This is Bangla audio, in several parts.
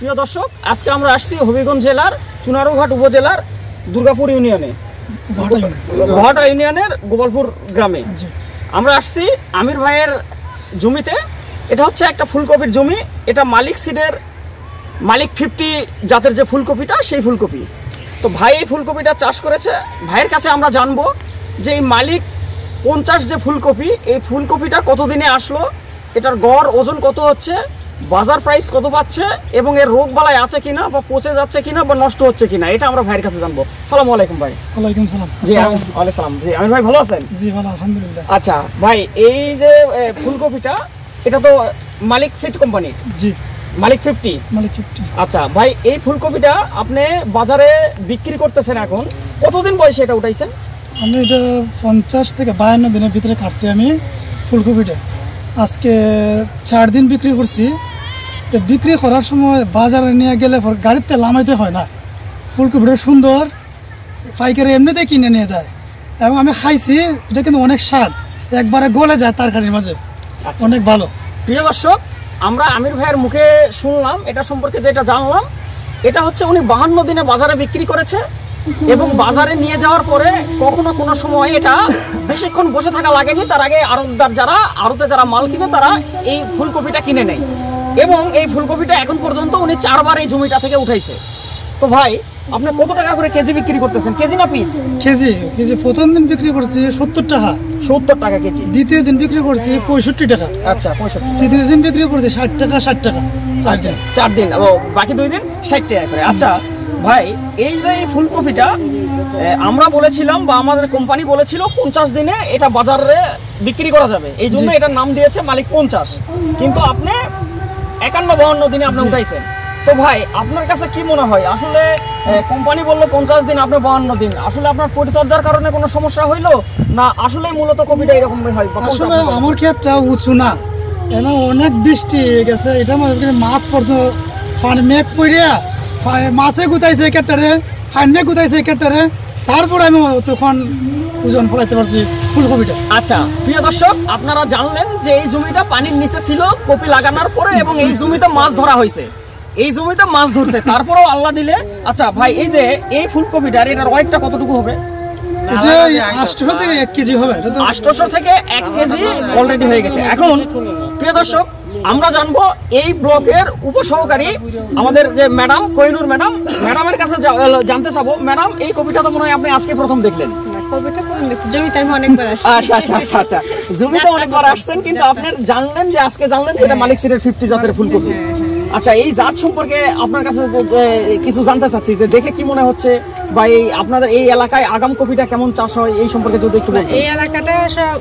প্রিয় দর্শক, আজকে আমরা আসছি হবিগঞ্জ জেলার চুনারুঘাট উপজেলার দুর্গাপুর ইউনিয়নে, ঘাটা ইউনিয়নের গোপালপুর গ্রামে। আমরা আসছি আমির ভাইয়ের জমিতে। এটা হচ্ছে একটা ফুলকপির জমি। এটা মালিক সিডের মালিক 50 জাতের যে ফুলকপিটা, সেই ফুলকপি। তো ভাই এই ফুলকপিটা চাষ করেছে। ভাইয়ের কাছে আমরা জানবো যে এই মালিক 50 যে ফুলকপি, এই ফুলকপিটা কতদিনে আসলো, এটার গড় ওজন কত হচ্ছে, বাজার প্রাইস কত পাচ্ছে, এবং এর রোগ বালাই আছে কিনা, বা পচে যাচ্ছে কিনা, বা নষ্ট হচ্ছে কিনা, এটা আমরা ভাইয়ের কাছে জানবো। সালাম আলাইকুম ভাই। ওয়ালাইকুম সালাম। জি ওয়ালাইকুম সালাম। জি আমির ভাই ভালো আছেন? জি ভালো, আলহামদুলিল্লাহ। আচ্ছা ভাই, এই যে ফুলকপিটা, এটা তো মালিক সিড কোম্পানির। জি, মালিক 50। আচ্ছা ভাই, এই ফুলকপিটা আপনি বাজারে বিক্রি করতেছেন, এখন কতদিন বয়সে এটা উঠাইছেন? আমি এটা 50 থেকে 52 দিনের ভিতরে কাটছি আমি ফুলকপিটা। আজকে 4 দিন বিক্রি করছি। তো বিক্রি করার সময় বাজারে নিয়ে গেলে গাড়িতে নামাইতে হয় না। ফুলকপিটা সুন্দর, পাইকারি এমনিতেই কিনে নিয়ে যায়। এবং আমি খাইছি, এটা কিন্তু অনেক স্বাদ, একবারে গলে যায় তরকারির মাঝে, অনেক ভালো। প্রিয় দর্শক, আমরা আমির ভাইয়ের মুখে শুনলাম, এটা সম্পর্কে যেটা জানলাম, এটা হচ্ছে উনি 52 দিনে বাজারে বিক্রি করেছে, এবং বাজারে নিয়ে যাওয়ার পরে কখনো কোনো সময় এটা বেশিক্ষণ বসে থাকা লাগেনি। তার আগে আড়তে যারা মাল কিনে, তারা এই ফুলকপিটা কিনে নেয়, এবং এই ফুলকপিটা এখন পর্যন্ত উনি 4 বার এই জমিটা থেকে উঠাইছে। তো ভাই, আপনি কত টাকা করে কেজি বিক্রি করতেছেন? কেজি না পিস? কেজি। প্রথম দিন বিক্রি করছি 70 টাকা। 70 টাকা কেজি। দ্বিতীয় দিন বিক্রি করছি 65 টাকা। আচ্ছা, 65। তৃতীয় দিন বিক্রি করছি 60 টাকা 60 টাকা। 4 দিন, বাকি 2 দিন 60 টাকা করে। আচ্ছা ভাই, এই যে এই ফুলকপিটা আমরা বলেছিলাম, বা আমাদের কোম্পানি বলেছিল 50 দিনে এটা বাজারে বিক্রি করা যাবে, এই জন্য এটার নাম দিয়েছে মালিক 50। কিন্তু আপনি 51-52 দিনে আপনি উঠাইছেন। তো ভাই, আপনার কাছে কি মনে হয়, আসলে কোম্পানি বললো 50 দিন, আপনি 52 দিন, আসলে আপনার পরিচর্যার কারণে কোনো সমস্যা হইলো না, আসলে মূলত কপিটা এরকম হয়? আসলে আমার ক্ষেত্রে উঁচু না, এমন অনেক বৃষ্টি হয়ে গেছে, এটা মাছ পড়তো, মেঘ পড়িয়া মাছে গুতাইছে কেটারে, ফাইনে গুতাইছে কেটারে, তারপরে আমি তখন ওজন ফলাইতে পারছি ফুলকপিটা। আচ্ছা প্রিয় দর্শক, আপনারা জানলেন যে এই জমিটা পানির নিচে ছিল কপি লাগানোর পরে, এবং এই জমিতে মাছ ধরা হয়েছে, এই জমিতে মাছ ধরছে, তারপরেও আল্লাহ দিলে। আচ্ছা ভাই, এই যে এই ফুলকপিটার এটার ওয়েটটা কতটুকু হবে? 800 থেকে 1 কেজি হবে। 800 থেকে 1 কেজি অলরেডি হয়ে গেছে। এখন প্রিয় দর্শক, আমরা জানবো এই ব্লকের উপসহকারী আমাদের যে ম্যাডাম কোহিনুর ম্যাডামের কাছে জানতে চাবো। ম্যাডাম, এই কপিটা তো মনে হয় আপনি আজকে প্রথম দেখলেন? জমিতে আমি অনেকবার আসছি। আচ্ছা, জমিতে অনেকবার আসছেন, কিন্তু আপনি জানলেন যে আজকে জানলেন যে এটা মালিক সিডের 50 জাতের ফুলকপি। আচ্ছা, এই জাত সম্পর্কে আপনার কাছে কিছু জানতে চাচ্ছি, যে দেখে কি মনে হচ্ছে, বা এই আপনাদের এই এলাকায় আগাম কপিটা কেমন চাষ হয়, এই সম্পর্কে যদি একটু বলতেন। এই এলাকাটা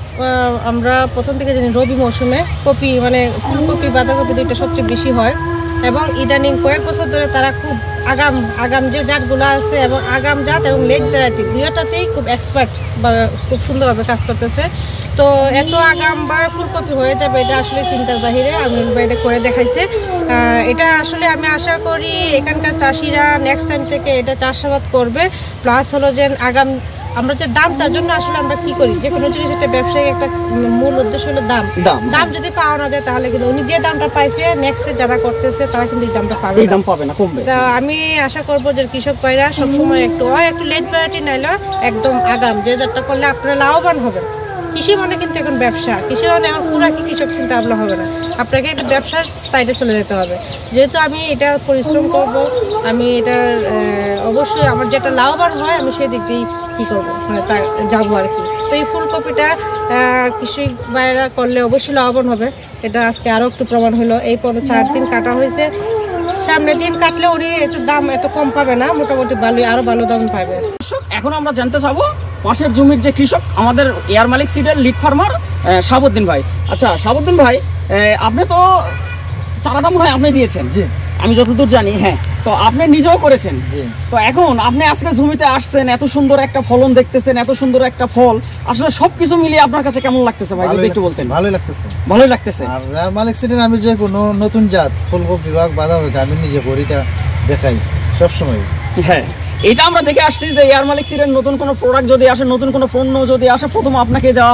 আমরা প্রথম থেকে জানি রবি মৌসুমে কপি, মানে ফুলকপি বাঁধাকপি দুইটা সবচেয়ে বেশি হয়, এবং ইদানিং কয়েক বছর ধরে তারা খুব আগাম যে জাতগুলো আছে, এবং আগাম জাত এবং লেট ভ্যারাইটি দুইটাতেই খুব এক্সপার্ট বা খুব সুন্দরভাবে কাজ করতেছে। তো এত আগাম বা ফুলকপি হয়ে যাবে, এটা আসলে চিন্তার বাহিরে। আমির ভাই এটা করে দেখাইছে। এটা আসলে আমি আশা করি এখানকার চাষিরা নেক্সট টাইম থেকে এটা চাষাবাদ করবে। প্লাস হলো যে আগাম আমরা যে দামটার জন্য আসলে আমরা কি করি, যে কোনো জিনিস একটা ব্যবসায়িক একটা মূল উদ্দেশ্য হলো দাম যদি পাওয়া না যায়, তাহলে কিন্তু উনি যে দামটা পাইছে, নেক্সটে যারা করতেছে তারা কিন্তু এই দামটা পাবে না, কমবে। তা আমি আশা করবো যে কৃষক ভাইরা সবসময় একটু লেট ভ্যারাইটি নাইলে একদম আগাম যে জাতটা করলে আপনারা লাভবান হবেন। কৃষি মানে কিন্তু এখন ব্যবসা, কৃষি মানে এখন পুরো কৃষক চিন্তা ভাবনা হবে না, আপনাকে একটা ব্যবসার সাইডে চলে যেতে হবে। যেহেতু আমি এটা পরিশ্রম করব, আমি এটার অবশ্যই আমার যেটা লাভবান হয় আমি সেদিক দিয়েই কী করবো, মানে তা যাবো আর কি। তো এই ফুলকপিটা কৃষি ভাইরা করলে অবশ্যই লাভবান হবে, এটা আজকে আরও একটু প্রমাণ হলো। এই 4 দিন কাটা হয়েছে, সামনের দিন কাটলে উনি একটু দাম এত কম পাবে না, মোটামুটি ভালোই, আরো ভালো দাম পাবে। এখন আমরা জানতে চাবো পাশের জমির যে কৃষক, আমাদের এয়ার মালিক সিডের লিড ফার্মার শাহাবুদ্দিন ভাই। আচ্ছা শাহাবুদ্দিন ভাই, আপনি তো চারাটা মনে হয় আপনি দিয়েছেন? জি, আমি যতদূর জানি। হ্যাঁ, তো আপনি নিজেও করেছেন। তো এখন আপনি আজকে জমিতে আসছেন, এত সুন্দর একটা ফলন দেখতেছেন, এত সুন্দর একটা ফল, আসলে সবকিছু মিলিয়ে আপনার কাছে কেমন লাগতেছে ভাই, যদি একটু বলতেন। ভালোই লাগতেছে। আর মালিক সিডের আমি যে কোনো নতুন জাত ফুলকপি বিভাগ বাঁধাকপি আমি নিজে করিটা দেখাই সবসময়। হ্যাঁ, এটা আমরা দেখে আসছি যে এয়ার মালিক সিডের নতুন কোনো প্রোডাক্ট যদি আসে, নতুন কোনো পণ্য যদি আসে, প্রথম আপনাকে দেওয়া হয়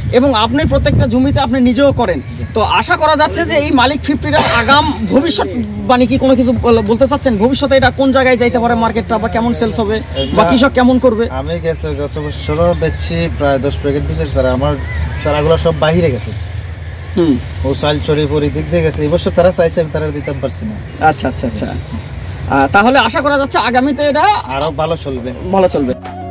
এবং আপনি প্রত্যেকটা জমিতে আপনি নিজেও করেন, তো আশা করা যাচ্ছে যে এই মালিক 50 আগাম ভবিষ্যৎবাণী কি কোনো কিছু বলতে চাচ্ছেন? ভবিষ্যতে এটা কোন জায়গায় যাইতে পারে, মার্কেটটা বা কেমন সেলস হবে বা কৃষক কেমন করবে? আমি গত বছরও বেচছি প্রায় 10 প্যাকেট বীজের চারা। আমার চারাগুলো সব বাহিরে গেছে, ও চাল চড়ি পরি দিক দিয়ে গেছে। এবছর তারা চাইছে, আমি তারা দিতে পারছি না। আচ্ছা আচ্ছা আচ্ছা, তাহলে আশা করা যাচ্ছে আগামীতে এটা আরো ভালো চলবে।